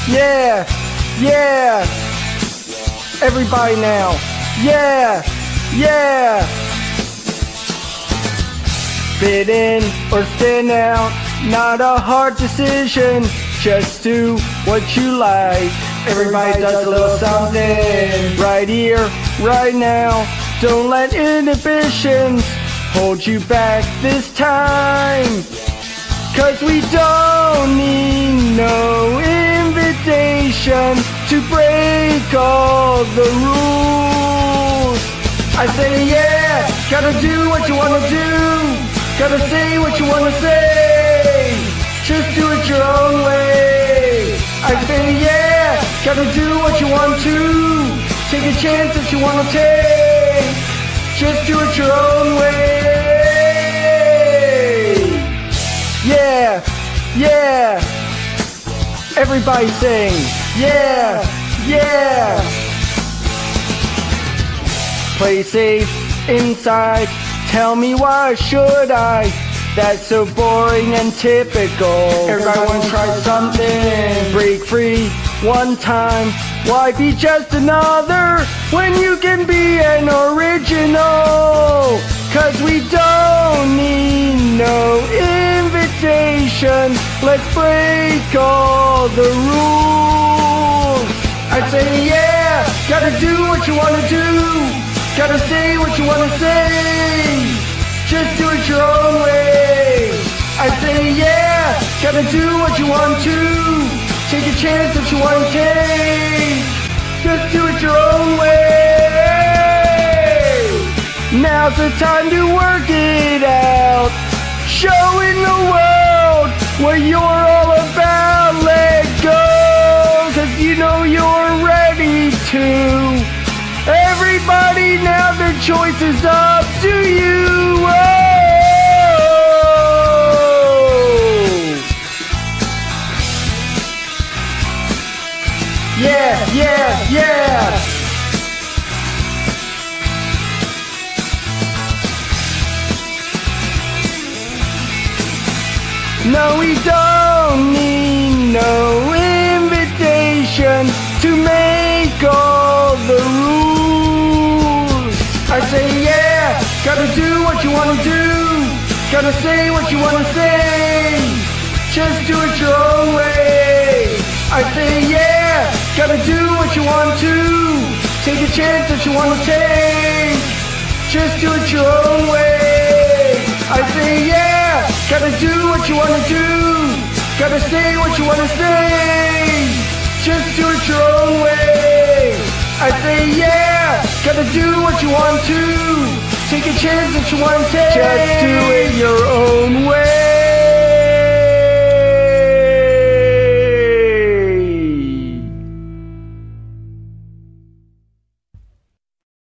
Yeah, yeah. Everybody now. Yeah, yeah. Fit in or stand out, not a hard decision. Just do what you like. Everybody does a little something. Right here, right now. Don't let inhibitions hold you back this time. 'Cause we don't need no invitation to break all the rules. I say yeah, gotta do what you wanna do. Gotta say what you wanna say. Just do it your own way. I say yeah, gotta do what you want to. Take a chance if you wanna take. Just do it your own way. Yeah, yeah. Everybody sing. Yeah, yeah. Play safe inside. Tell me why should I? That's so boring and typical. Everybody wanna try something. Break free one time. Why be just another when you can be an original? 'Cause we don't need no invitation. Let's break all the rules. I say yeah, gotta do what you wanna do. Gotta say what you wanna say. Just do it your own way. I say yeah, gotta do what you want to. Take a chance if you want to take. Just do it your own way. Now's the time to work it out. Showing the world what you're all about. Let go, 'cause you know you're ready to. Everybody now, their choice is up to you. Oh. Yeah, yeah, yeah. No, we don't need no invitation to make all the rules. I say yeah, gotta do what you wanna do. Gotta say what you wanna say. Just do it your own way. I say yeah, gotta do what you want to. Take a chance if you wanna take. Just do it your own way. I say yeah, gotta do what you wanna do. Gotta say what you wanna say. Just do it your own way. I say yeah, gotta do what you want to. Take a chance if you want to take. Just do it your